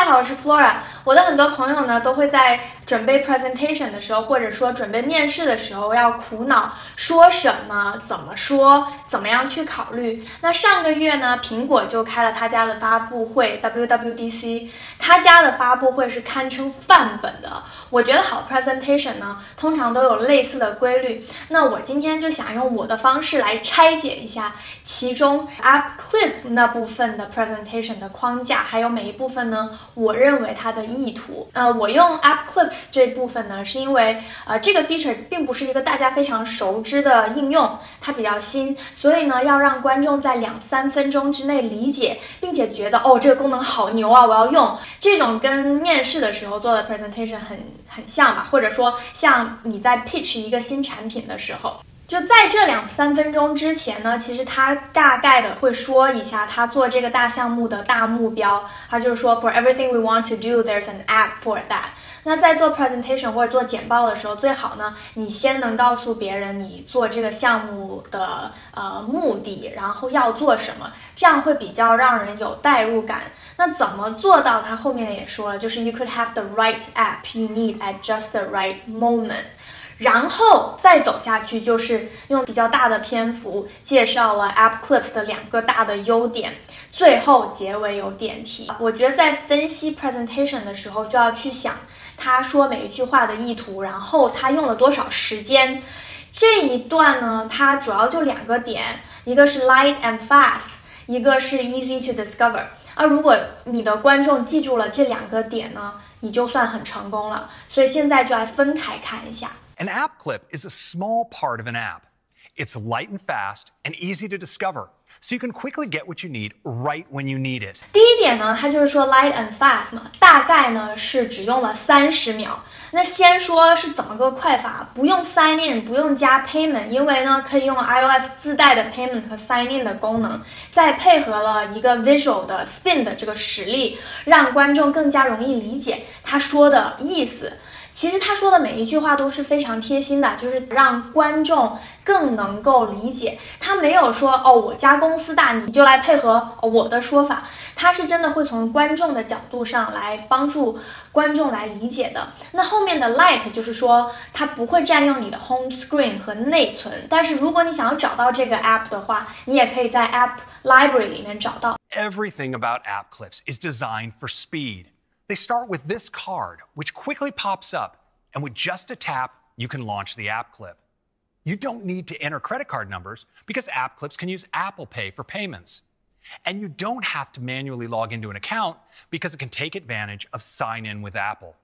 家好，我是 Flora。我的很多朋友呢，都会在准备 presentation 的时候，或者说准备面试的时候，要苦恼说什么、怎么说、怎么样去考虑。那上个月呢，苹果就开了他家的发布会 WWDC， 他家的发布会是堪称范本的。我觉得好 presentation 呢，通常都有类似的规律。那我今天就想用我的方式来拆解一下其中 App Clip 那部分的 presentation 的框架，还有每一部分呢，我认为它的意图。我用 App Clips 这部分呢，是因为这个 feature 并不是一个大家非常熟知的应用，它比较新，所以呢，要让观众在2-3分钟之内理解，并且觉得这个功能好牛啊，我要用。这种跟面试的时候做的 presentation 很像吧，或者说像你在 pitch 一个新产品的时候，就在这2-3分钟之前呢，其实他大概的会说一下他做这个大项目的大目标，他就是说 For everything we want to do, there's an app for that。那在做 presentation 或者做简报的时候，最好呢，你先能告诉别人你做这个项目的目的，然后要做什么，这样会比较让人有代入感。那怎么做到？他后面也说了，就是 you could have the right app you need at just the right moment。然后再走下去，就是用比较大的篇幅介绍了 App Clips 的2个大的优点，最后结尾有点题。我觉得在分析 presentation 的时候，就要去想他说每一句话的意图，然后他用了多少时间。这一段呢，它主要就2个点，一个是 light and fast， 一个是 easy to discover。如果你的观众记住了这2个点呢，你就算很成功了。所以现在就来分开看一下。 An app clip is a small part of an app. It's light and fast and easy to discover, so you can quickly get what you need right when you need it. 第一点呢，它就是说 light and fast 嘛，大概呢是只用了30秒。那先说是怎么个快法，不用 sign in， 不用加 payment， 因为呢可以用 iOS 自带的 payment 和 sign in 的功能，再配合了一个 visual 的 spin 的这个实力，让观众更加容易理解他说的意思。其实他说的每一句话都是非常贴心的，就是让观众更能够理解。他没有说我家公司大，你就来配合我的说法。他是真的会从观众的角度上来帮助观众来理解的。那后面的 light 就是说它不会占用你的 home screen 和内存，但是如果你想要找到这个 app 的话，你也可以在 app library 里面找到。 Everything about app clips is designed for speed. They start with this card, which quickly pops up, and with just a tap, you can launch the app clip. You don't need to enter credit card numbers because app clips can use Apple Pay for payments. And you don't have to manually log into an account because it can take advantage of sign in with Apple.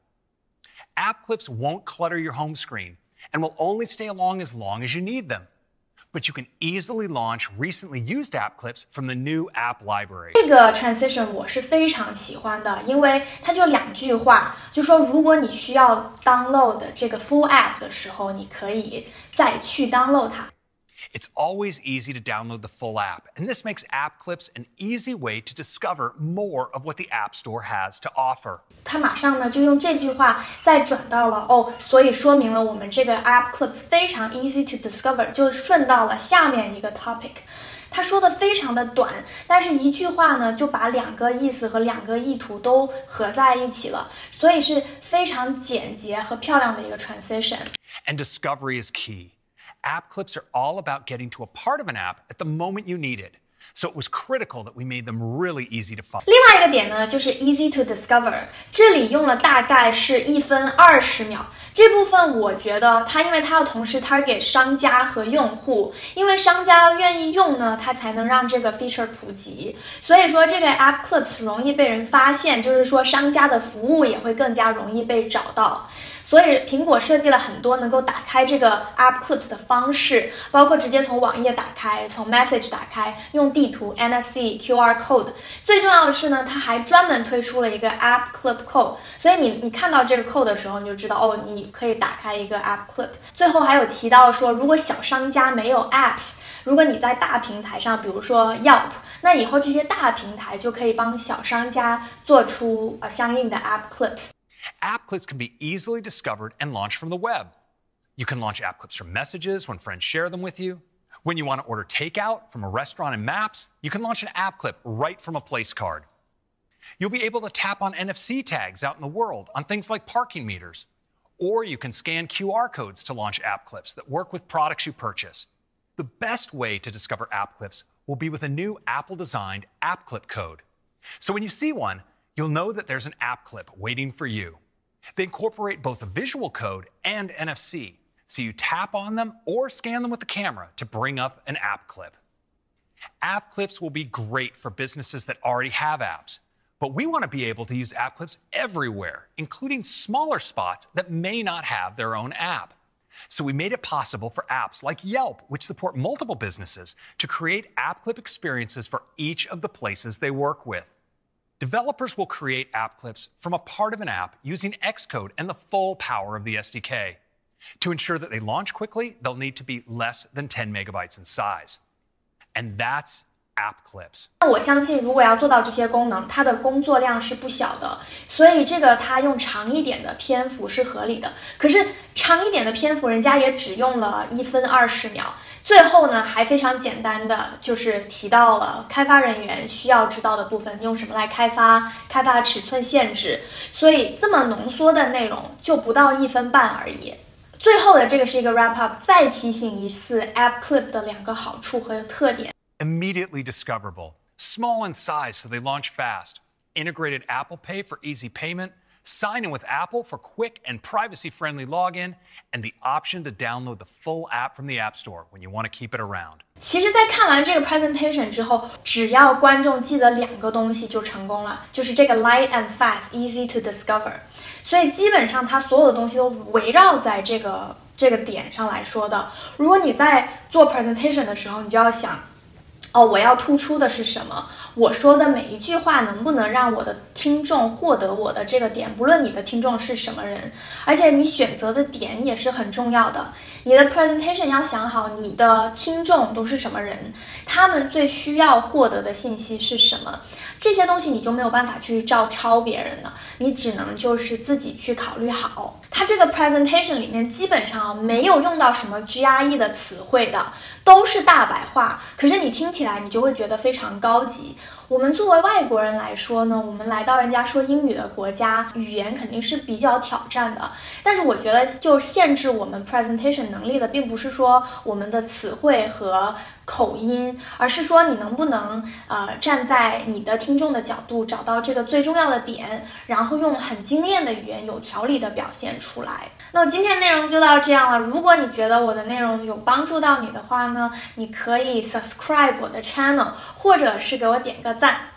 App clips won't clutter your home screen and will only stay along as you need them. But you can easily launch recently used app clips from the new app library. 这个 transition 我是非常喜欢的，因为它就2句话，就说如果你需要 download 这个 full app 的时候，你可以再去 download 它。 It's always easy to download the full app, and this makes app clips an easy way to discover more of what the App Store has to offer. 他马上呢就用这句话再转到了所以说明了我们这个 app clip 非常 easy to discover， 就顺到了下面一个 topic。他说的非常的短，但是一句话呢就把2个意思和2个意图都合在一起了，所以是非常简洁和漂亮的一个 transition。 And discovery is key. App clips are all about getting to a part of an app at the moment you need it. So it was critical that we made them really easy to find. 另外一个点呢，就是 easy to discover， 这里用了大概是1分20秒。这部分我觉得因为它要同时 target 商家和用户，因为商家愿意用呢，它才能让这个 feature 普及。所以说这个 app clips 容易被人发现，就是说商家的服务也会更加容易被找到。所以苹果设计了很多能够打开这个 App Clips 的方式，包括直接从网页打开，从 Message 打开，用地图 NFC、QR Code。最重要的是呢，它还专门推出了一个 App Clip Code， 所以你看到这个 code 的时候，你就知道你可以打开一个 App Clip。最后还有提到说，如果小商家没有 Apps， 如果你在大平台上，比如说 Yelp， 那以后这些大平台就可以帮小商家做出相应的 App Clips。 App clips can be easily discovered and launched from the web. You can launch app clips from messages when friends share them with you. When you want to order takeout from a restaurant in Maps, you can launch an app clip right from a place card. You'll be able to tap on NFC tags out in the world on things like parking meters. Or you can scan QR codes to launch app clips that work with products you purchase. The best way to discover app clips will be with a new Apple-designed app clip code. So when you see one, you'll know that there's an app clip waiting for you. They incorporate both a visual code and NFC, so you tap on them or scan them with the camera to bring up an app clip. App clips will be great for businesses that already have apps, but we want to be able to use app clips everywhere, including smaller spots that may not have their own app. So we made it possible for apps like Yelp, which support multiple businesses, to create app clip experiences for each of the places they work with. Developers will create app clips from a part of an app using Xcode and the full power of the SDK. To ensure that they launch quickly, they'll need to be less than 10 megabytes in size. And that's app clips. 我相信如果要做到这些功能，它的工作量是不小的，所以这个它用长一点的篇幅是合理的。可是长一点的篇幅，人家也只用了1分20秒。最后呢，还非常简单的就是提到了开发人员需要知道的部分，用什么来开发，开发的尺寸限制，所以这么浓缩的内容就不到1分半而已。最后的这个是一个 wrap up， 再提醒一次 App Clip 的2个好处和特点。 Immediately discoverable, small in size so they launch fast, integrated Apple Pay for easy payment, sign in with Apple for quick and privacy-friendly login, and the option to download the full app from the App Store when you want to keep it around. 其实在看完这个 presentation 之后，只要观众记得2个东西就成功了，就是这个 light and fast, easy to discover。所以基本上它所有的东西都围绕在这个点上来说的。如果你在做 presentation 的时候，你就要想，我要突出的是什么？我说的每一句话能不能让我的听众获得我的这个点？不论你的听众是什么人，而且你选择的点也是很重要的。你的 presentation 要想好你的听众都是什么人，他们最需要获得的信息是什么。这些东西你就没有办法去照抄别人了，你只能就是自己去考虑好。它这个 presentation 里面基本上没有用到什么 GRE 的词汇的，都是大白话，可是你听起来你就会觉得非常高级。我们作为外国人来说呢，我们来到人家说英语的国家，语言肯定是比较挑战的。但是我觉得就限制我们 presentation 能力的，并不是说我们的词汇和口音，而是说你能不能站在你的听众的角度，找到这个最重要的点，然后用很精炼的语言有条理的表现出来。那我今天内容就到这样了。如果你觉得我的内容有帮助到你的话呢，你可以 subscribe 我的 channel， 或者是给我点个赞。